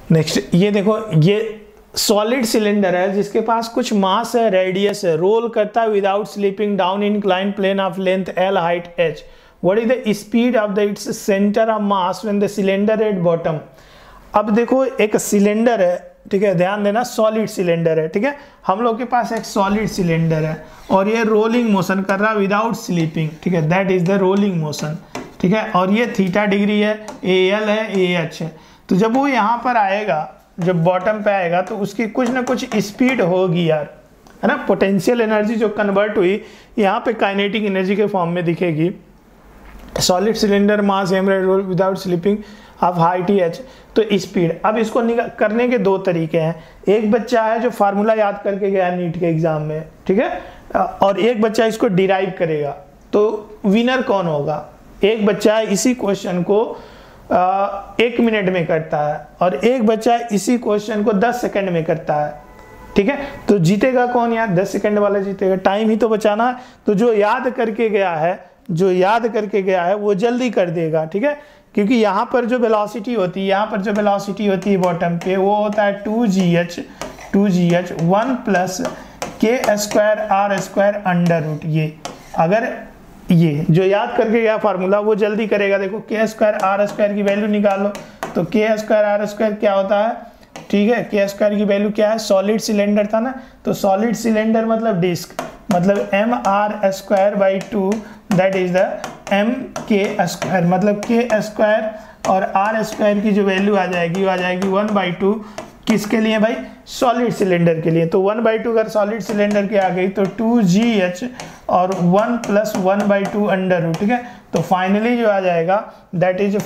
Next ये देखो, ये सॉलिड सिलेंडर है जिसके पास कुछ मास है, रेडियस है, रोल करता है without slipping down incline plane of length L, height h. What is the speed of the its centre of mass when the cylinder at bottom. अब देखो एक सिलेंडर है, ठीक है, ध्यान देना, सॉलिड सिलेंडर है, ठीक है, हम लोग के पास एक सॉलिड सिलेंडर है और ये रोलिंग मोशन कर रहा है विदाउट स्लीपिंग, ठीक है, that is the rolling motion, ठीक है, और ये थीटा डिग्री है, AL है, AH है. तो जब वो यहाँ पर आएगा, जब बॉटम पे आएगा तो उसकी कुछ ना कुछ स्पीड होगी यार, है ना. पोटेंशियल एनर्जी जो कन्वर्ट हुई यहाँ पे काइनेटिक एनर्जी के फॉर्म में दिखेगी. Solid cylinder mass m roll without slipping of height h. तो स्पीड, अब इसको करने के दो तरीके हैं. एक बच्चा है जो फार्मूला याद करके गया नीट के एग्जाम में, ठीक है, और एक बच्चा इसको डिराइव करेगा. तो विनर कौन होगा? एक बच्चा है इसी क्वेश्चन को 1 मिनट में करता है और एक बच्चा इसी क्वेश्चन को 10 सेकंड में करता है, ठीक है. तो जीतेगा कौन यार? 10 सेकंड वाला जीतेगा. टाइम ही तो बचाना है. तो जो याद करके गया है वो जल्दी कर देगा, ठीक है, क्योंकि यहाँ पर जो वेलोसिटी होती है बॉटम पे वो होता है 2gh 1 plus k² r² under root. ये अगर ये जो याद करके गया फार्मूला वो जल्दी करेगा. देखो k² r² की वैल्यू निकालो तो k² r² क्या होता है, ठीक है, k² की वैल्यू क्या है, सॉलिड सिलेंडर था ना, तो सॉलिड सिलेंडर मतलब डिस्क, मतलब mr²/2 that is the mk², मतलब k² और r² की जो वैल्यू आ जाएगी वो आ जाएगी 1/2. किसके लिए भाई? सॉलिड सिलेंडर के लिए. तो 1/2 अगर सॉलिड सिलेंडर की आ गई तो 2gh और 1 प्लस 1/2 अंडर रूट, ठीक है. तो फाइनली जो आ जाएगा that is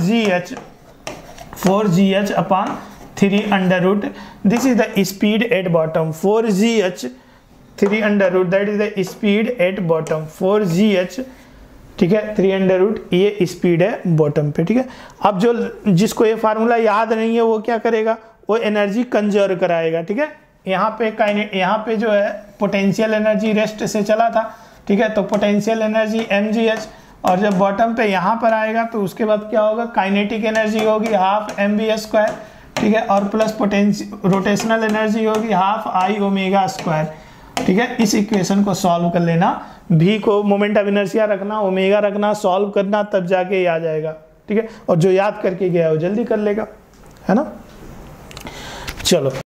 4gh upon 3 under root. This is the speed at bottom. 4gh 3 under root that is the speed at bottom. 4gh, ठीक है, 3 अंडर रूट, ये स्पीड है बॉटम पे, ठीक है. अब जो जिसको ये फार्मूला याद नहीं है वो क्या करेगा, वो एनर्जी कंजर्व कराएगा, ठीक है. यहाँ पे जो है पोटेंशियल एनर्जी रेस्ट से चला था, ठीक है, तो पोटेंशियल एनर्जी mgh, और जब बॉटम पे यहाँ पर आएगा तो उसके बाद क्या होगा, काइनेटिक एनर्जी होगी ½ mv², ठीक है, और प्लस रोटेशनल एनर्जी होगी ½ I⍵², ठीक है. इस इक्वेशन को सॉल्व कर लेना, v को मोमेंट ऑफ इनर्शिया रखना, ओमेगा रखना, सॉल्व करना, तब जाके ये आ जाएगा, ठीक है. और जो याद करके गया वो जल्दी कर लेगा, है ना. चलो.